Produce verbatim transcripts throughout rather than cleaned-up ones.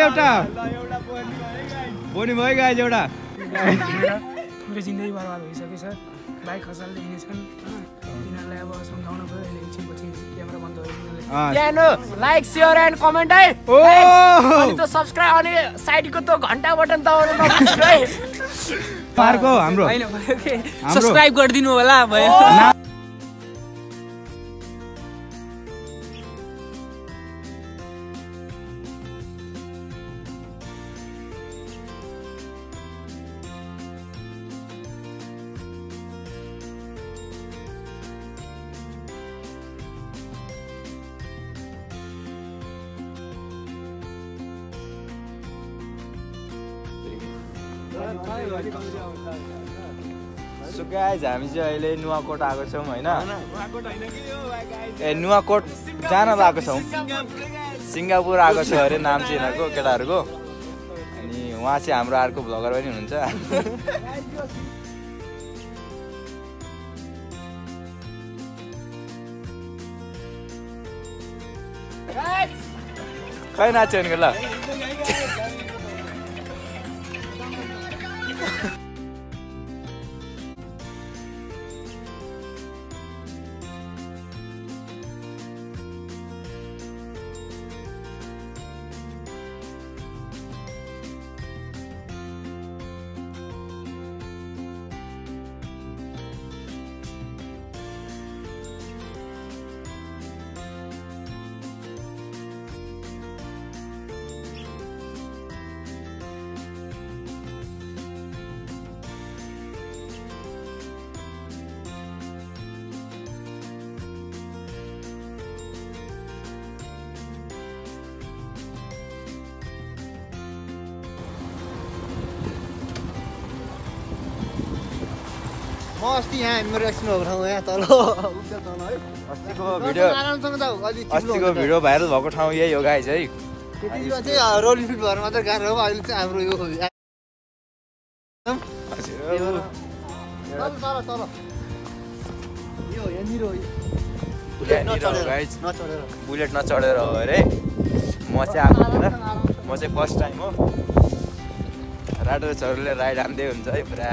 एउटा बोनी भयो गाइज एउटा मेरो जिन्दगी बर्बाद भइसक्यो सर बाइक खसाल्दै हिँडेछन् यिनीहरूलाई अब सम्झाउन पऱ्यो अहिले एकछिनपछि क्यामेरा बन्द भयो लाइक सेयर एन्ड कमेन्ट है अनि त सब्स्क्राइब अनि साइडको त घन्टा बटन दबाउनु नबिर्सनु है पार्को हाम्रो हैन भयो के सब्स्क्राइब गरिदिनु होला भयो सो गाइज हामी चाहिँ अहिले नुवाकोट आएको छौँ होइन ए नुवाकोट जान आएको छौँ सिङ्गापुर आएको छ अरे नाम चाहिँ यिनीहरूको केटाहरूको अनि उहाँ चाहिँ हाम्रो अर्को भ्लगर पनि हुनुहुन्छ खै नाच्यो भने ल म अस्ति यहाँ मेरो एकछिन ठाउँ यहाँ तल अस्तिको भिडियो अस्तिको भिडियो भाइरल भएको ठाउँ यही हो गाइज है त्यतिमा चाहिँ रोलिङ फिट भएर मात्रै गाह्रो हो अहिले चाहिँ हाम्रो यो बुलेट नचढेर हो अरे म चाहिँ आएको थिएन म चाहिँ फर्स्ट टाइम हो राडो चढले राइड हान्दै हुन्छ है पुरा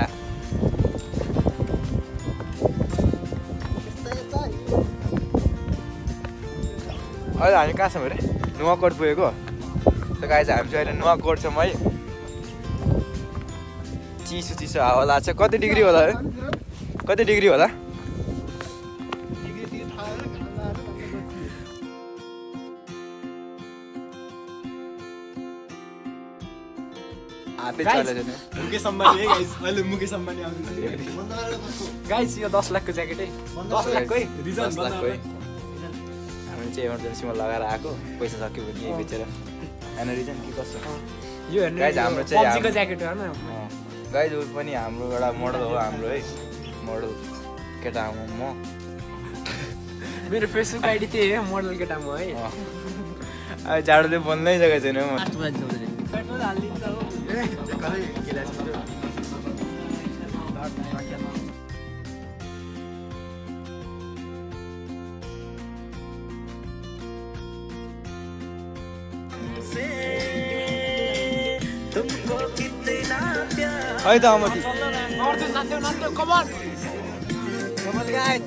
अहिले हामी कहाँ छौँ अरे नुवाकोट पुगेको त गाइज हामी चाहिँ अहिले नुवाकोट छौँ है चिसो चिसो हावा लाग्छ कति डिग्री होला है कति डिग्री होला गाइस यो दस लाखको ज्याकेट है दस लाखकै दस लाखकै हामी चाहिँ इमर्जेन्सीमा लगाएर आएको पैसा सक्यो भने यही बेचेर होइन रिजन के कस्तो यो गाइज हाम्रो चाहिँ पब्जीको ज्याकेट हो न गाइज ऊ पनि हाम्रो एउटा मोडल हो हाम्रो है मोडल केटा हो म मेरो फेसबुक आइडी त्यही हो मोडल केटा म है अब जाडोले बोल्नै सकेको छैन म पेट्रोल हालिदिन्छ हो है त अमती अर्जुन नाच्यो नाच्यो come on come on guys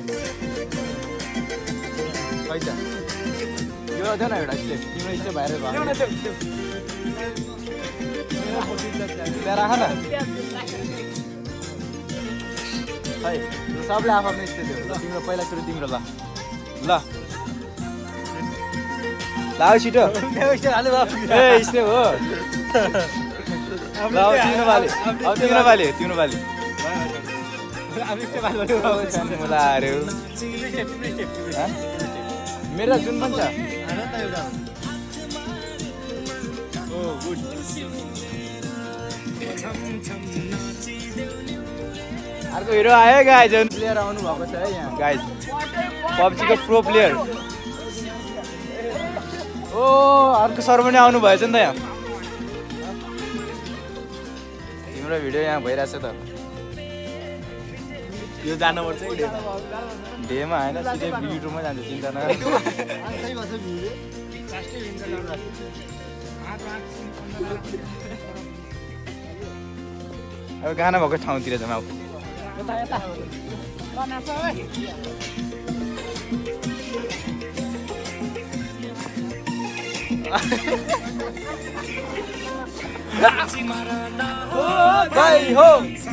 है त यो देऊ न एउटा स्टेप तिम्रो स्टेप भाइरल भयो त्यहाँ राख न है सबले आफ्नो स्टेप देऊ ल तिम्रो पहिला सुरु तिम्रो ल ल लाउ छिटो ए स्टेप हो अब तिम्रो बाली अब तिम्रो बाली तिम्रो बाली मेरो जुन पनि छ अर्को हिरो आयो गाइज प्लेयर आउनु भएको छ है यहाँ गाइज पब्जीको प्रो प्लेयर ओ अर्को सर पनि आउनु भएछ नि त यहाँ तिम्रो भिडियो यहाँ भइरहेछ त यो जानुपर्छ डेमा होइन सिधै भिडियोमा जान्छ चिन्ता न अब गाना भएको ठाउँतिर जाउँ अब यता यता ल नाच ओइ भाइ हो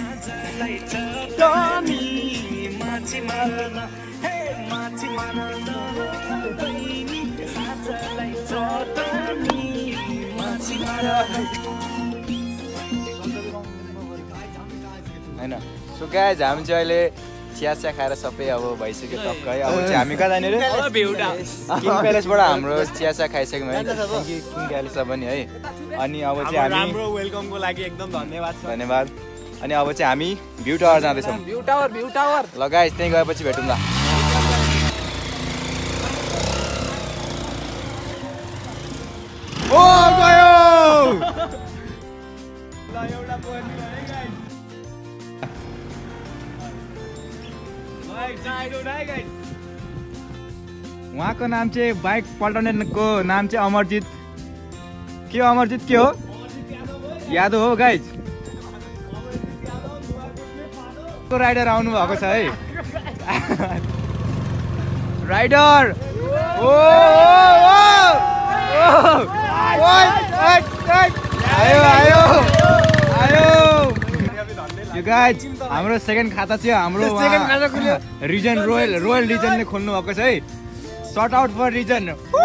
हैन सो गाइज हामी चाहिँ अहिले चिया चिया खाएर सबै अब भइसक्यो टक्क है अब चाहिँ हामी कहाँ जाने रे किङ प्यालेसबाट हाम्रो चिया चिया खाइसक्यौँ है किङ प्यालेस पनि है अनि अब चाहिँ हामी राम्रो वेलकमको लागि एकदम धन्यवाद छ धन्यवाद अनि अब चाहिँ हामी भ्यू टावर जाँदैछौँ भ्यू टावर भ्यू टावर ल गाइज त्यहीँ गएपछि भेटौँला ओ गयो ल एउटा पोइन्ट है गाइस उहाँको नाम चाहिँ बाइक पल्टाउनेको नाम चाहिँ अमरजित के हो अमरजित के हो यादव हो गाइज राइडर आउनु भएको छ है राइडर ओ आयो आयो आयो यो गाइज हाम्रो सेकेन्ड खाता चाहिँ हाम्रो रिजन रोयल रोयल रिजनले खोल्नु भएको छ है सर्ट आउट फर रिजन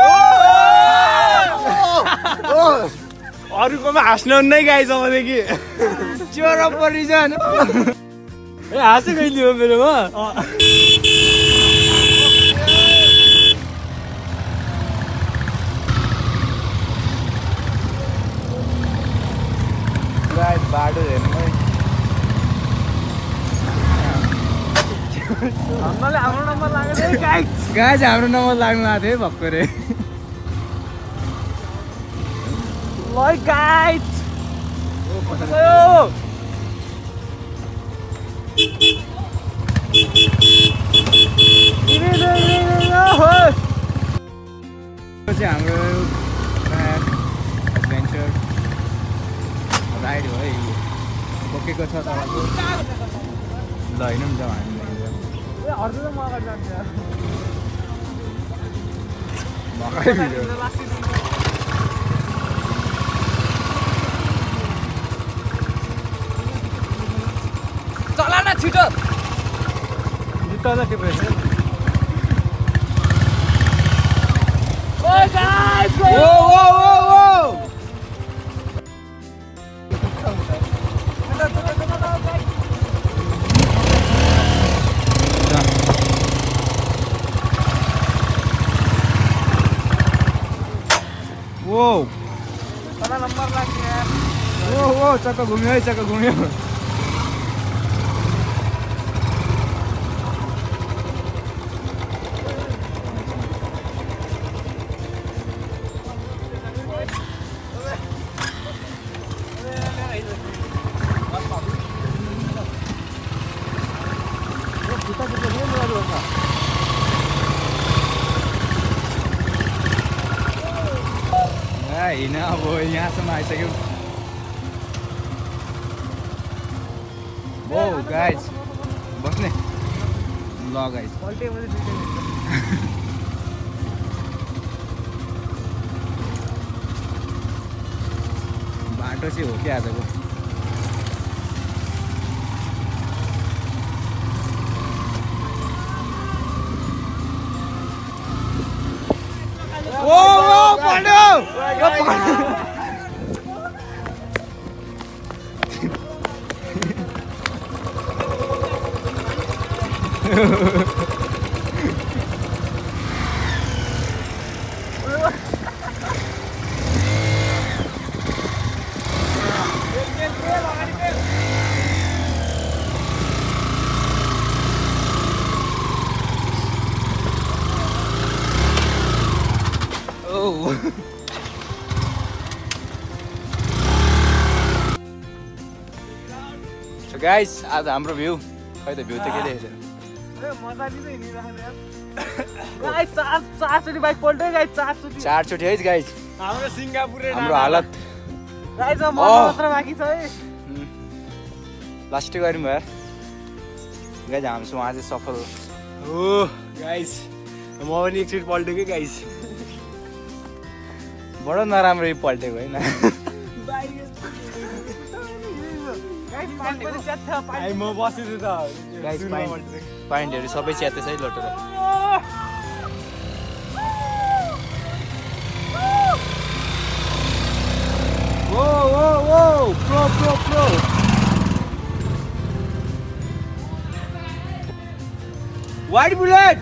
अरूकोमा हाँस्नु नै गाइस अबदेखि चियर अफ फर रिजन ए हाँसे कहिले हो मेरोमा गाइज बाटो हेर्नु है हामीलाई हाम्रो नम्बर लाग्यो है गाइस गाइज हाम्रो नम्बर लाग्नु आएको थियो है भक्करे ल गाइस चाहिँ हाम्रो एडभेन्चर राइड हो है बोकेको छ तपाईँको ल हिँडौँ जाउँ हामीलाई भर्खरै भिडियो चला न छिटो जुत्ता त टिपेछ ओइ गाइस ओ ओ ओ ओ ओ तँलाई नम्बर लाग्छ यार ओ ओ चक्का घुम्यो है चक्का घुम्यो होइन अब यहाँसम्म आइसक्यो ओ गाइज बस्ने ल गाइज बाटो चाहिँ हो कि आजको ओ ओ पड्यो गाइस आज हाम्रो भ्यू खै त भ्यू त के देखेछ गाइस चार चारचोटि बाइक पल्ट्यो गाइस चारचोटि चारचोटि है गाइस हाम्रो सिङ्गापुर हाम्रो हालत गाइस म मात्र बाँकी छ है लास्टै गरौँ भयो गाइस हाम्रो उहाँ चाहिँ सफल हो गाइस म पनि एकचोटि पल्टेको गाइस बडो नराम्रो पल्टेको होइन म बसेछु त गाइस पाइन्टहरू सबै च्यातेछ है लटेर Whoa, whoa, whoa! Pro, pro, pro! White bullet!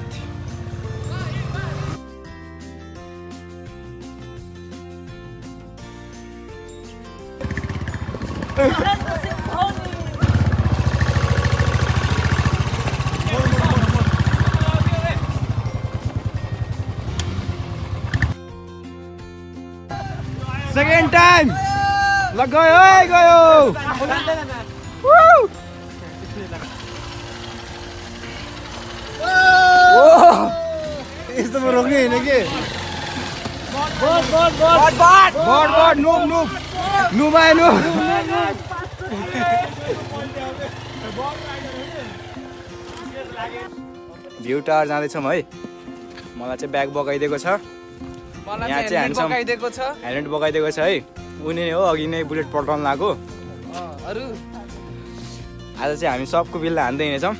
Second time! ल गयो है गयो यस्तोमा रोक्ने होइन के but but but but but but noob noob noob आयो नुब भ्यू टावर जाँदैछौँ है मलाई चाहिँ ब्याग बगाइदिएको छ यहाँ चाहिँ ह्यान्डसम बगाइदिएको छ हेलमेट बगाइदिएको छ है उनी नै हो अघि नै बुलेट पल्टाउन लाग्यो अरु आज चाहिँ हामी सबको बिल्ला हान्दै हिँडेछौँ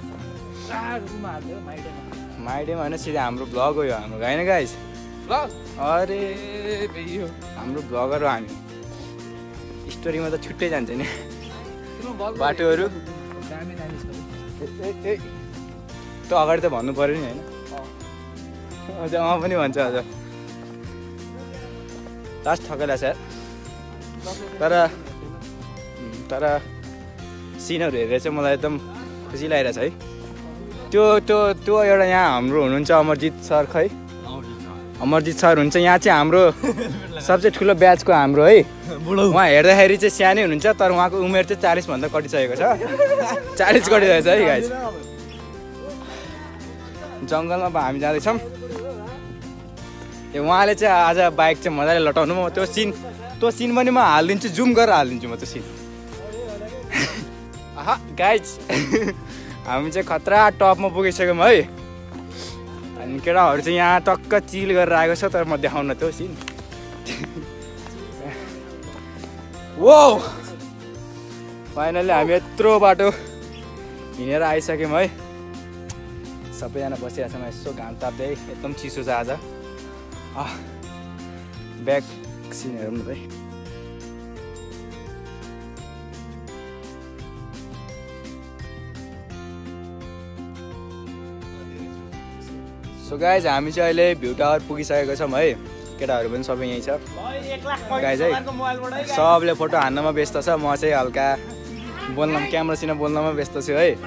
माइडेमा होइन सिधै हाम्रो भ्लग हो यो हाम्रो होइन गाइस अरे हाम्रो भ्लगर हो हामी स्टोरीमा त छुट्टै जान्छ नि बाटोहरू त्यो अगाडि त भन्नु पऱ्यो नि होइन अझ अँ पनि भन्छ अझ लास्ट ठकेला छ तर तर सिनहरू हेरेर चाहिँ मलाई एकदम खुसी लागिरहेछ है त्यो त्यो त्यो एउटा यहाँ हाम्रो हुनुहुन्छ अमरजित सर खै अमरजित सर हुन्छ यहाँ चाहिँ हाम्रो सबसे ठुलो ब्याचको हाम्रो है उहाँ हेर्दाखेरि चाहिँ सानै हुनुहुन्छ तर उहाँको उमेर चाहिँ चालिसभन्दा कटिसकेको छ चालिस कटिरहेछ है गाइस जङ्गलमा अब हामी जाँदैछौँ उहाँले चाहिँ आज बाइक चाहिँ मजाले लटाउनु म त्यो सिन त्यो सिन पनि म हालिदिन्छु जुम गरेर हालिदिन्छु म त्यो सिन आहा गाइज हामी चाहिँ खतरा टपमा पुगिसक्यौँ है अनि केटाहरू चाहिँ यहाँ टक्क चिल गरेर आएको छ तर म देखाउन त्यो सिन वो फाइनली हामी यत्रो बाटो हिँडेर आइसक्यौँ है सबैजना बसिरहेको छौँ यसो घाम ताप्दै एकदम चिसो छ आज ब्याक सिन हेरौँ न है सो गाइज हामी चाहिँ अहिले भ्यू टावर पुगिसकेको छौँ है केटाहरू पनि सबै यहीँ छ गाइज है सबले फोटो हान्नमा व्यस्त छ म चाहिँ हल्का बोल्न क्यामेरासित बोल्नमा व्यस्त छु है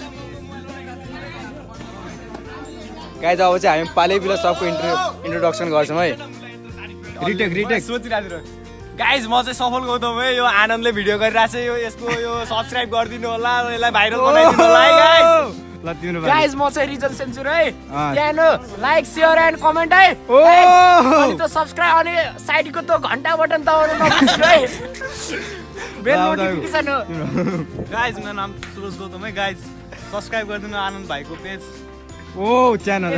गाइज अब चाहिँ हामी पालै बिलो सबको इन्ट्रो इन्ट्रोडक्सन गर्छौँ है रिटेक रिटेक सोचिरहेको गाइज म चाहिँ सफल गौतम है यो आनन्दले भिडियो गरिरहेको छ यो यसको यो सब्सक्राइब गरिदिनु होला यसलाई भाइरल बनाइदिनु होला है गाइज ल तिम्रो गाइज म चाहिँ रिजल सेन्चुर है त्यहाँ लाइक शेयर एन्ड कमेन्ट है अनि त सब्स्क्राइब अनि साइडको त्यो घण्टा बटन दबाउनु नबिर्सनु है बेल नोटिफिकेसन हो गाइज मेरो नाम सुरज गौतम है गाइज सब्सक्राइब गरिदिनु आनन्द भाइको पेज ओ च्यानल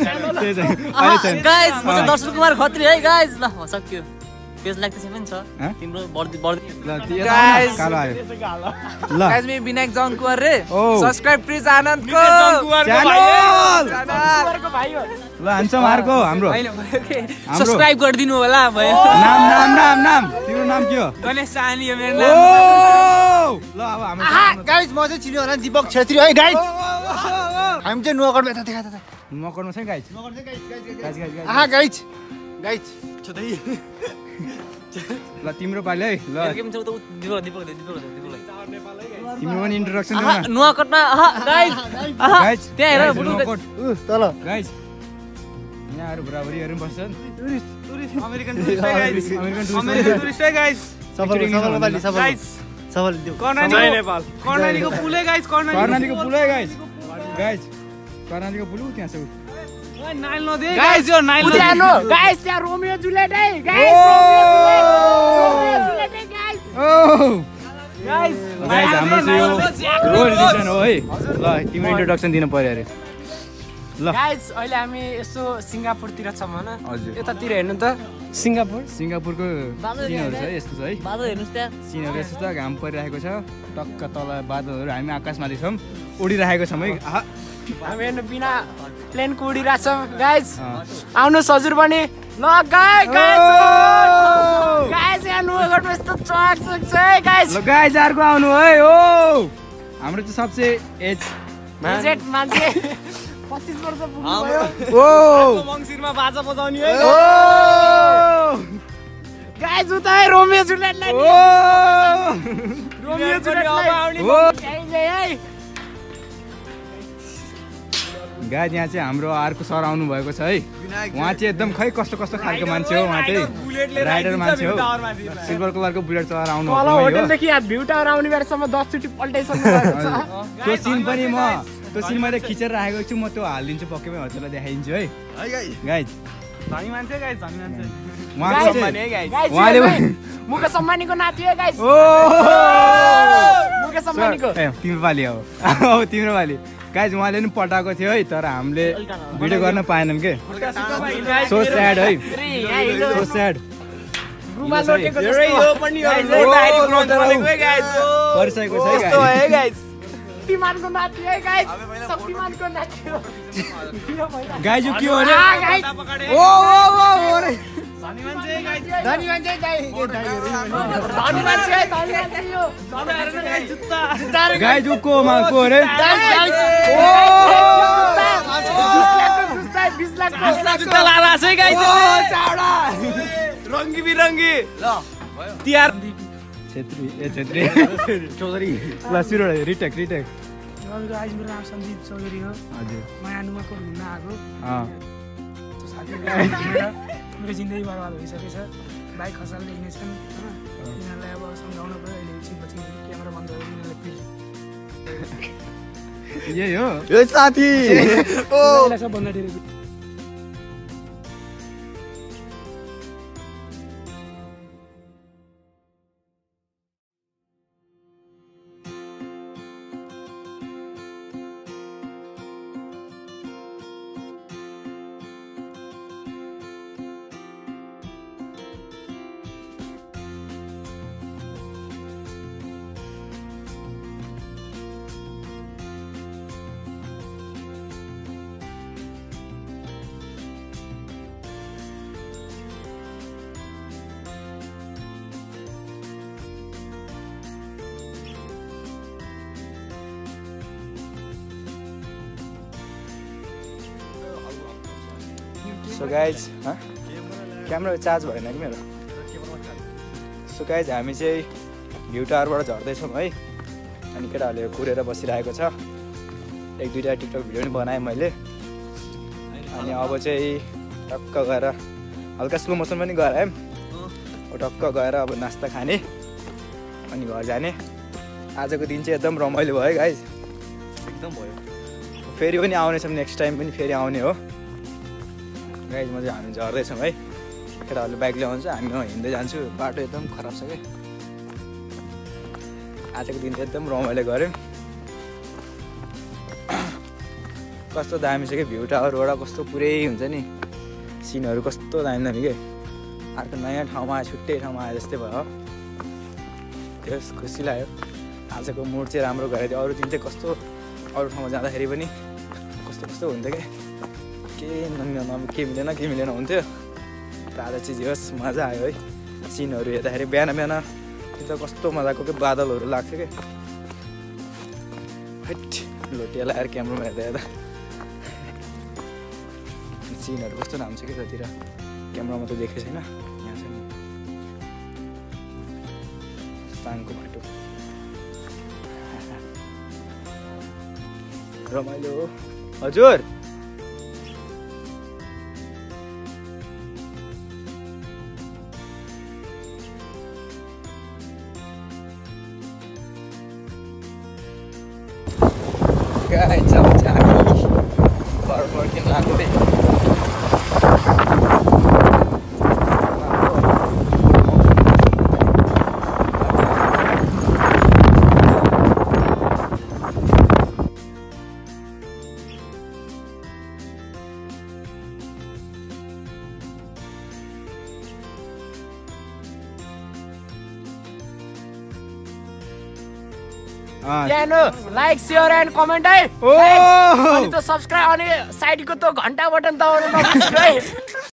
गाइज म चाहिँ दर्शन कुमार खत्री है गाइज ल सक्यो पेज लाइक त्यसै पनि छ तिम्रो बढ्दै बढ्दै गाइस कालो आयो ल गाइज मी विनायक जङ कुमार रे सब्स्क्राइब प्लिज आनन्दको च्यानल कुमारको भाइ हो ल हान्छौँ अर्को हाम्रो सब्स्क्राइब गरिदिनु होला भयो नाम नाम नाम नाम तिम्रो नाम के हो गणेश सानी हो मेरो नाम ल अब हाम्रो गाइस म चाहिँ चिन्यो होला दीपक छेत्री है गाइस हामी चाहिँ नुवाकोटमा यता देखा त नुवाकोटमा छ गाइस नुवाकोट चाहिँ गाइस गाइस गाइस गाइस आहा गाइस गाइस छदै ल तिम्रो पाले है ल गेम छ त दीपक दीपक दीपक दीपक तिम्रो पनि इन्ट्रोडक्सन गर्न नुवाकोटमा आहा गाइज आहा गाइस त्यहाँ हेर नुवाकोट तल गाइस यहाँहरु बुढाबुढीहरु बस्छन् टुरिस्ट टुरिस्ट अमेरिकन टुरिस्ट है गाइस अमेरिकन अमेरिकन टुरिस्ट है गाइस सफल सफल पाली सफल गाइस सफल दिउ कर्णाली नेपाल कर्णालीको पुल है गाइस कर्णाली कर्णालीको पुल है गाइस गाइस कर्णालीको पुल त्यहाँ छ नाइल नदे गाइस यो नाइल नदे उज्यालो गाइस त्यहाँ रोमियो जुलियट है गाइस रोमियो जुलियट है गाइस गाइस गाइस हाम्रो चाहिँ यो रोड एडिसन हो है ल तिम्रो इन्ट्रोडक्सन दिन पर्यो अरे ल गाइस अहिले हामी यसो सिङ्गापुरतिर छौँ हैन हजुर यतातिर हेर्नु त सिङ्गापुर सिङ्गापुरको सिनहरू छ है यस्तो छ है बादल हेर्नुस् त्यहाँ सिनहरू यस्तो छ घाम परिरहेको छ टक्क तल बादलहरू हामी आकाशमाथि छौँ उडिरहेको छौँ है आहा हामी हेर्नु बिना प्लेनको उडिरहेको छौँ गाइस आउनुहोस् हजुर पनि ल गाइस गाइस गाइस यहाँ नुवाकोटमा यस्तो चक चक छ है गाइस ल गाइस अर्को आउनु है ओ हाम्रो चाहिँ सबसे एज एजेड मान्छे पच्चिस वर्ष पुग्नुभयो ओ मङ्सिरमा बाजा बजाउने है ओ गाइस उता है रोमियो जुलियटलाई ओ रोमियो जुलियटलाई ओ है गाइस यहाँ चाहिँ हाम्रो अर्को सर आउनु भएको छ है उहाँ चाहिँ एकदम खै कस्तो कस्तो खालको मान्छे हो उहाँ चाहिँ राइडर मान्छे हो सिल्भर कलरको बुलेट चलाएर आउनु तल भएको हो होटलदेखि यहाँ भ्यू टावर आउने बेरसम्म दस चोटि पल्टाइसक्नु भएको छ त्यो सिन पनि म त्यो सिन मैले खिचेर राखेको छु म त्यो हालिदिन्छु पक्कै पनि हजुरलाई देखाइदिन्छु है गाइस धनी मान्छे गाइस धनी मान्छे उहाँको चाहिँ गाइस उहाँले मुकेश सम्मानीको नाति हो गाइस ओ मुकेश सम्मानीको ए तिम्रो पाली हो अब तिम्रो पाली गाइस उहाँले पनि पटाएको थियो है तर हामीले भिडियो गर्न पाएनौँ के सो स्याड है सो स्याड गुमा लोटेको यो पनि हो गाइस परिसकेको छ है गाइस शक्तिमानको नाति है गाइस शक्तिमानको नाति हो गाइस यो के हो रे गाइस ओ ओ ओ रे धनी मान्छे गाइस धनी मान्छे दाइ धनी मान्छे धनी मान्छे यो जुत्ता गाइस यो को मा को रे ओ बीस लाख जुत्ता लाला छ गाइस चाउडा रङ्गी बिरङ्गी ल तिहार छेत्री ए छेत्री चौधरी ल सुरु रिटेक रिटेक गाइस मेरो नाम सन्दीप चौधरी हो हजुर म यहाँ नुवाकोट घुम्न आएको अँ मेरो जिन्दगी बर्बाद भइसकेको छ बाइक खसाल्दै हिँडेछन् होइन यिनीहरूलाई अब सम्झाउनु पऱ्यो अहिले एकछिनपछि क्यामेरा बन्द गरेर यिनीहरूलाई प्लिज यही हो ए साथी ओ सबभन्दा धेरै सो गाइज क्यामेरा चार्ज भएन कि मेरो सो गाइज हामी चाहिँ भ्यू टावरबाट झर्दैछौँ है अनि केटाहरूले कुरेर बसिरहेको छ एक दुईवटा टिकटक भिडियो पनि बनाएँ मैले अनि अब चाहिँ टक्क गएर हल्का स्लो मोसन पनि गराएँ टक्क गएर अब नास्ता खाने अनि घर जाने आजको दिन चाहिँ एकदम रमाइलो भयो गाइज एकदम भयो फेरि पनि आउनेछौँ नेक्स्ट टाइम पनि फेरि आउने हो गाइज म चाहिँ हामी झर्दैछौँ है केटाहरूले बाइक ल्याउँछ हामी हिँड्दै जान्छु बाटो एकदम खराब छ क्या आजको दिन चाहिँ एकदम रमाइलो गऱ्यौँ कस्तो दामी छ कि भ्यू टावरबाट कस्तो पुरै हुन्छ नि सिनहरू कस्तो दामी दामी के अर्को नयाँ ठाउँमा आयो छुट्टै ठाउँमा आयो जस्तै भयो त्यस खुसी लाग्यो आजको मुड चाहिँ राम्रो गरेको थियो अरू दिन चाहिँ कस्तो अरू ठाउँमा जाँदाखेरि पनि कस्तो कस्तो हुन्थ्यो क्या के न के मिलेन के मिलेन हुन्थ्यो र आज चाहिँ होस् मजा आयो है सिनहरू हेर्दाखेरि बिहान बिहान त्यो कस्तो मजाको के बादलहरू लाग्थ्यो क्या हैट लोटिया लगाएर क्यामेरामा हेर्दा हेर्दा सिनहरू कस्तो राम्रो छ कि त्यतिर क्यामेरामा त देखेको छैन यहाँ छ नि साङको बाटो रमाइलो हो हजुर गाइस अब चाहिँ हामी घर फर्किन लाग्दै त्यहाँ लाइक सेयर एन्ड कमेन्ट है अनि त सब्स्क्राइब अनि साइडको त घन्टा बटन दबाउनु नबिर्सनु है